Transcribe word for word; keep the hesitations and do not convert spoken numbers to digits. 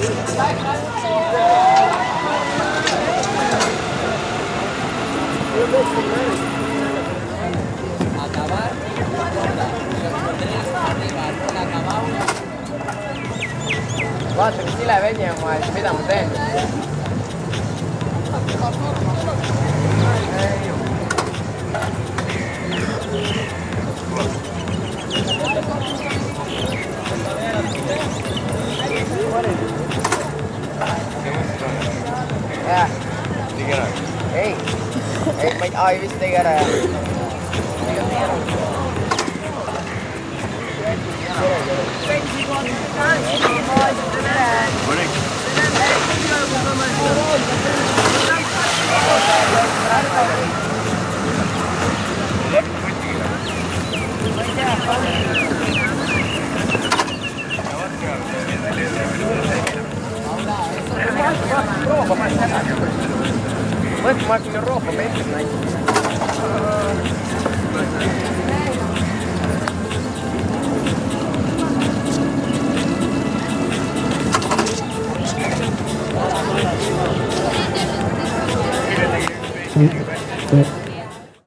Acabar, vaata, mis Ile-Veni on vaja, mida ma teen. jah. tegi ära? ei, ei, ma ei, ai vist tegi ära jah. Roopa ma ei tea. Mõtle, ma hakkan Euroopa meestest näiteks.